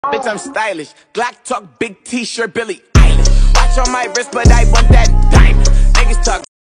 Bitch, I'm stylish. Glock talk, big T-shirt, Billy Eilish. Watch on my wrist, but I want that diamond. Niggas talk.